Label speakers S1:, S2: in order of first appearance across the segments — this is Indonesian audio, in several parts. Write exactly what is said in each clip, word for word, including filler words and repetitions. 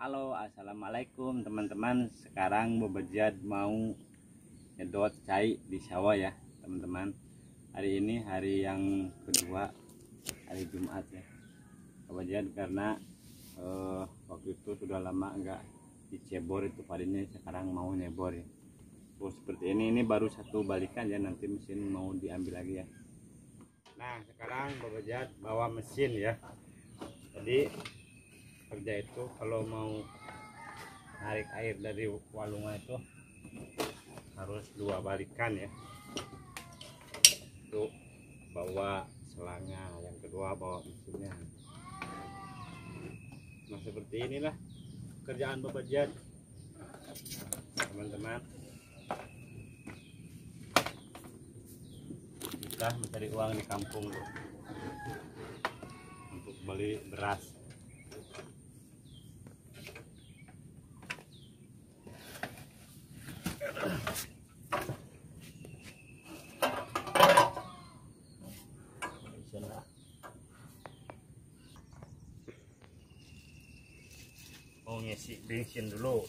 S1: Halo, assalamualaikum teman-teman. Sekarang Babajad mau nyedot cai di sawah ya teman-teman. Hari ini hari yang kedua, hari Jumat ya Babajad, karena eh, waktu itu sudah lama enggak dicebor itu padinya, sekarang mau nyebor ya. Oh, seperti ini, ini baru satu balikan ya, nanti mesin mau diambil lagi ya. Nah sekarang Babajad bawa mesin ya. Jadi kerja itu kalau mau narik air dari walungan itu harus dua balikan ya. Itu bawa selangnya, yang kedua bawa mesinnya. Nah seperti inilah kerjaan Babajad teman-teman. Kita mencari uang di kampung tuh, untuk beli beras. Mau ngisi bensin dulu.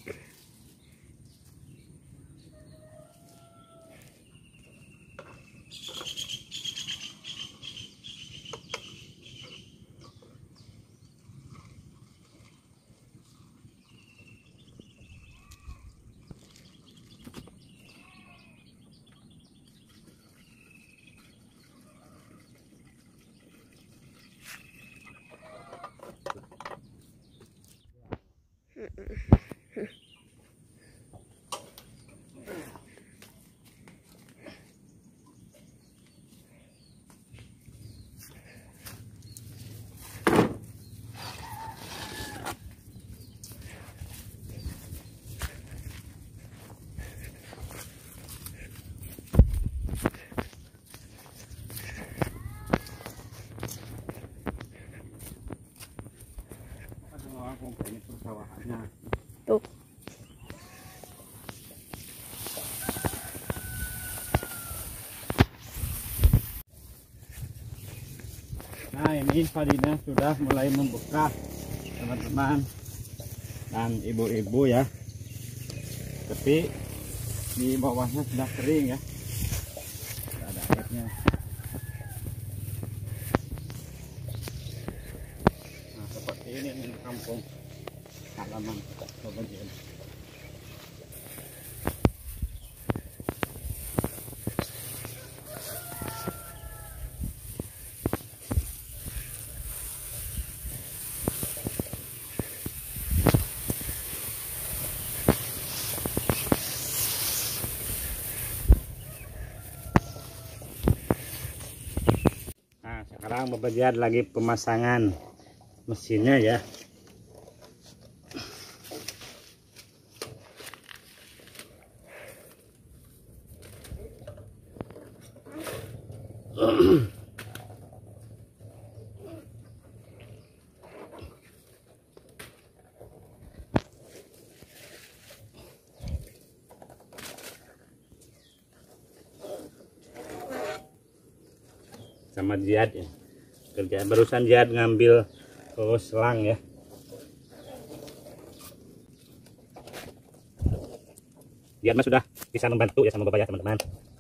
S1: Ini persawahannya
S2: tuh.
S1: Nah ini padinya sudah mulai membuka teman-teman dan ibu-ibu ya, tapi di bawahnya sudah kering ya, tidak ada airnya. Nah seperti ini di kampung halaman Babajad. Nah sekarang Babajad lagi pemasangan mesinnya ya. Sama Jihad ya, kerjaan barusan Jihad ngambil ke selang ya. Jihad mah sudah bisa membantu ya sama Bapak ya teman-teman.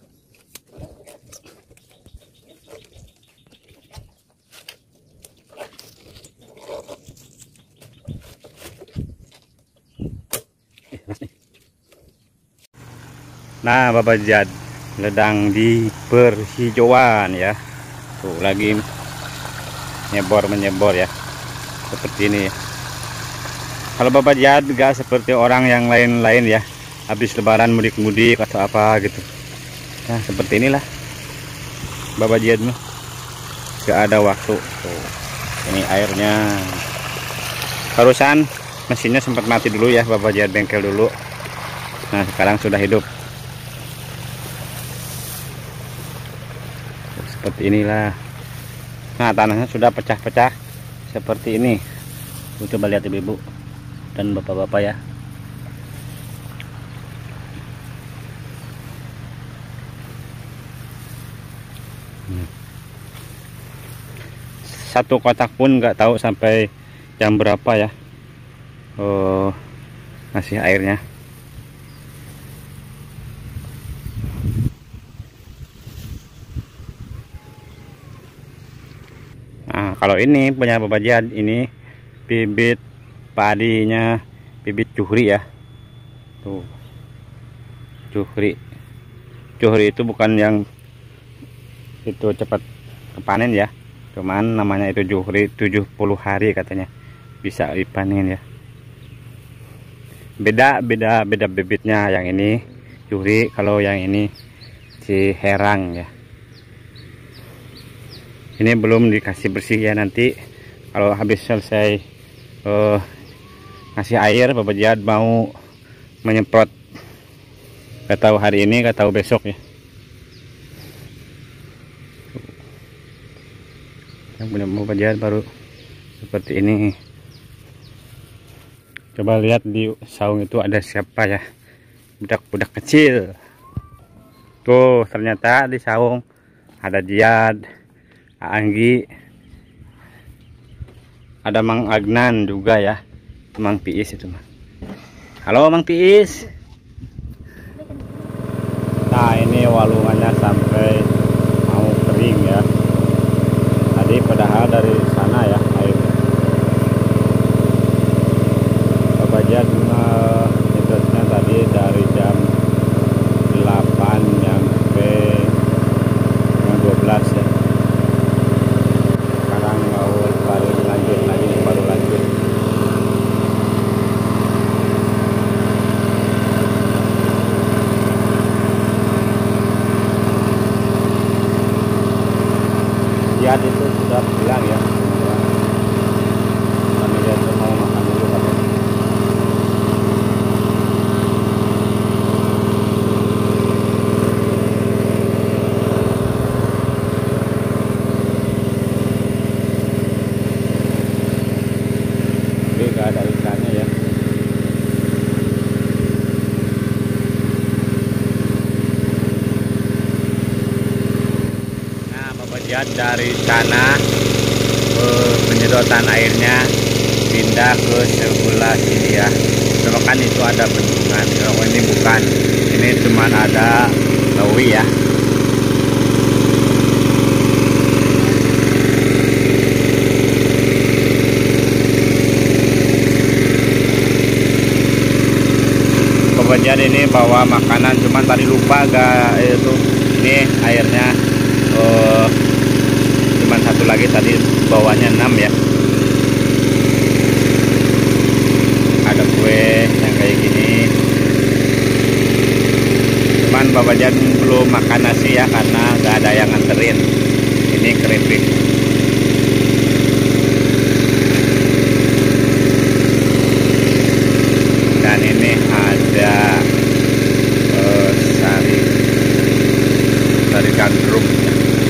S1: Nah Babajad sedang di perhijauan ya. Tuh lagi nyebor menyebor ya, seperti ini. Kalau Babajad gak seperti orang yang lain-lain ya, habis lebaran mudik-mudik atau apa gitu. Nah seperti inilah Babajad mah, gak ada waktu. Tuh, ini airnya. Barusan mesinnya sempat mati dulu ya, Babajad bengkel dulu. Nah sekarang sudah hidup. Seperti inilah. Nah tanahnya sudah pecah-pecah seperti ini. Coba lihat ibu-ibu dan bapak-bapak ya. Satu kotak pun nggak tahu sampai jam berapa ya. uh, ngasih airnya. Nah, kalau ini punya Bapak Jad, ini bibit padinya, bibit cuhri ya. Tuh. Cuhri. Cuhri itu bukan yang itu cepat kepanen ya. Cuman namanya itu cuhri, tujuh puluh hari katanya bisa dipanen ya. Beda beda beda bibitnya, yang ini cuhri, kalau yang ini si herang ya. Ini belum dikasih bersih ya, nanti kalau habis selesai uh, ngasih air Bapak Jad mau menyemprot, gak tahu hari ini gak tahu besok ya. Yang punya Bapak Jad baru seperti ini. Coba lihat di saung itu ada siapa ya, budak-budak kecil tuh. Ternyata di saung ada Jad, Anggi, ada Mang Agnan juga ya, Mang Piis itu mah. Halo Mang Piis. Nah ini walungannya sampai mau kering ya. Tadi padahal dari sana ya air. Bapak Jad nyedotnya tadi dari jam delapan sampai jam dua belas ya. Jad itu sudah bilang ya, kami lihat mau makan dulu katanya. Oke, gak ada ikannya ya. Dari sana eh, penyedotan airnya pindah ke sebelah sini ya. Kalau kan itu ada bendungan, kalau ini bukan, ini cuma ada lewi ya. Bapak Jad ini bawa makanan, cuman tadi lupa gak itu, ini airnya eh, satu lagi, tadi bawahnya enam ya. Ada kue yang kayak gini, cuman Bapak Jad belum makan nasi ya karena gak ada yang nganterin. Ini keripik. Dan ini ada uh, sari sari gandrum ya.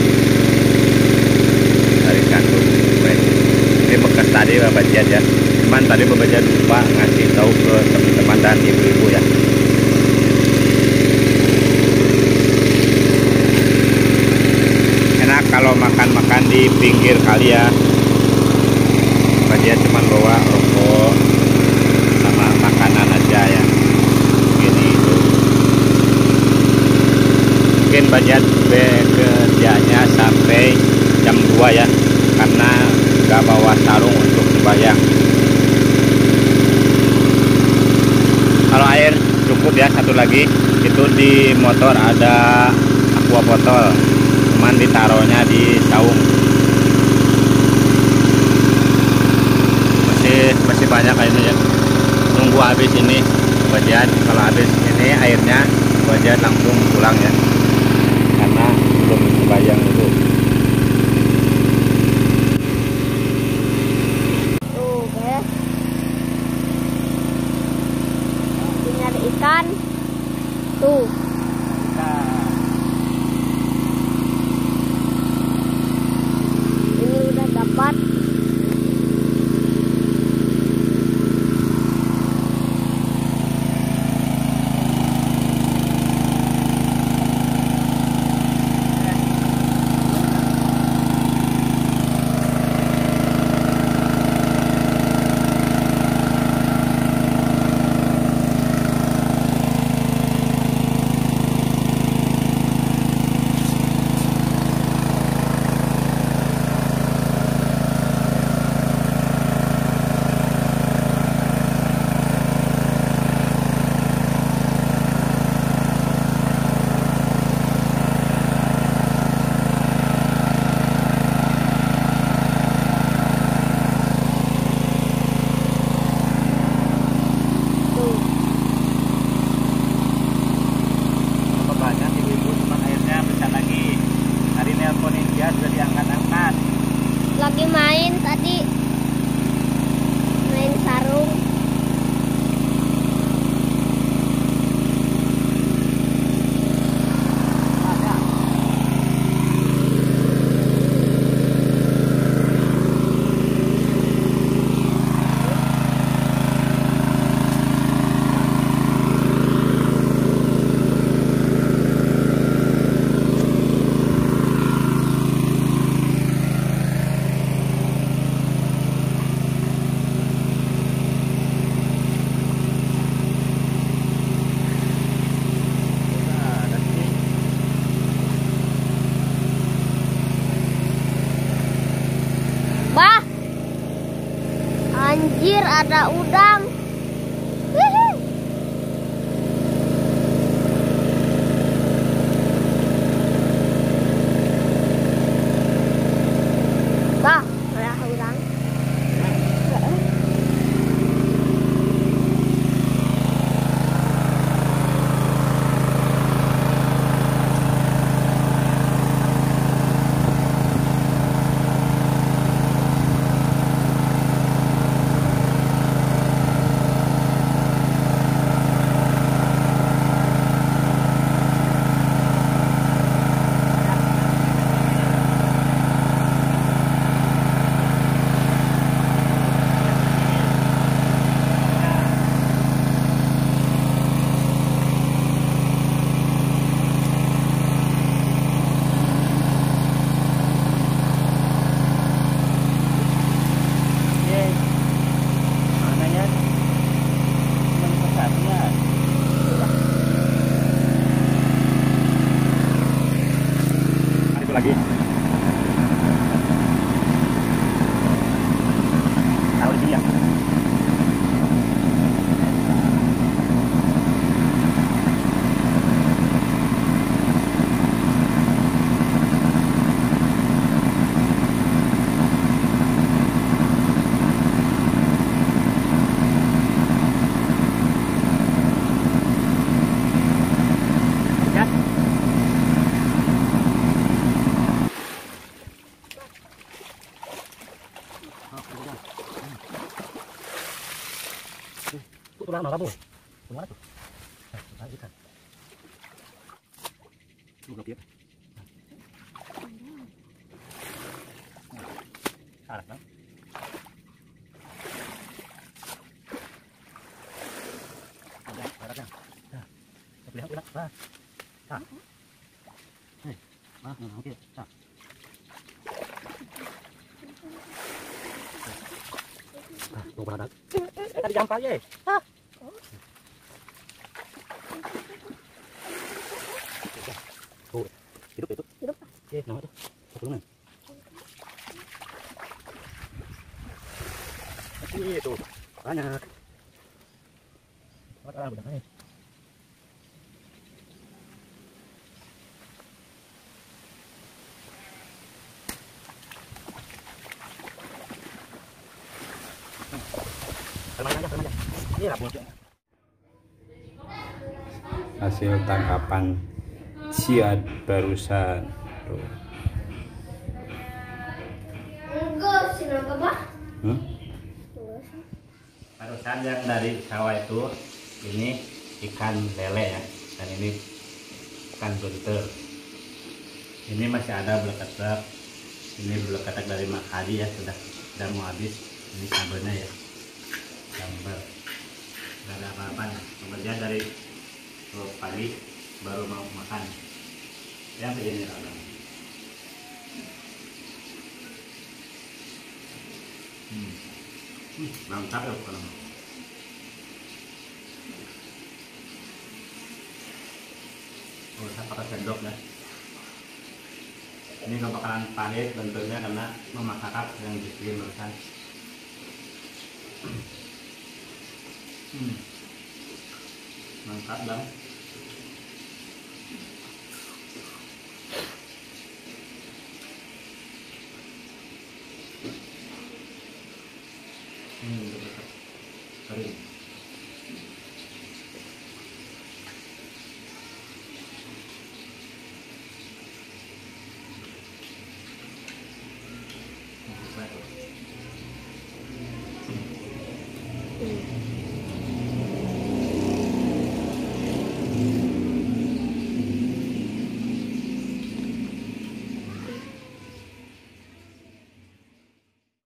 S1: Bekas tadi Bapak Jad ya, cuman tadi Bapak Jad lupa ngasih tahu ke teman-teman dan ibu-ibu ya. Enak kalau makan-makan di pinggir kali ya. Bapak Jad cuman bawa rokok sama makanan aja ya. Gini itu. Mungkin Bapak Jad bekerjanya sampai jam dua ya, karena gak bawa sarung untuk sembahyang. Kalau air cukup ya, satu lagi itu di motor ada aqua botol, cuman ditaruhnya di saung. Masih masih banyak ini ya. Tunggu habis ini Bapak Jad, kalau habis ini airnya Bapak Jad langsung pulang ya, karena belum sembahyang itu.
S2: Ikan tuh, ini udah dapat. ada udang. Hihi. Bah, ada udang.
S1: Lagi taruh di sini ya. Tuh tulang apa bu? Kemana tuh? Nah, ikan. Tuh belum ya? Salah kan? Ada, ada kan? Nah, terlihat udah, nah, nah, nih, nah, nah, oke, nah. Nah, tuh berada. Eh, tadi jam pagi. Ah. Tuh, hidup itu.
S2: Hidup.
S1: Eh, nama tuh. Ketulungan. Itu banyak. Apa orang udah nih? Hasil tangkapan Ciad barusan tuh.
S2: Enggak sih apa?
S1: Hmm? Barusan yang dari sawah itu ini ikan lele ya, dan ini ikan buntel. Ini masih ada beleketek, ini beleketek dari Makadi ya, sudah sudah mau habis. Ini sambalnya ya, sambal. Nggak ada apa-apa ya. Kemudian dari oh, pagi baru mau makan. Yang begini lah. Hmm. Hmm, mantap ya kalau. Oh, saya pakai sendok ya. Ini nggak bakalan pahit bentuknya karena memakan yang dikirim barusan. Hmm. Mantap bang. Hmm, kering.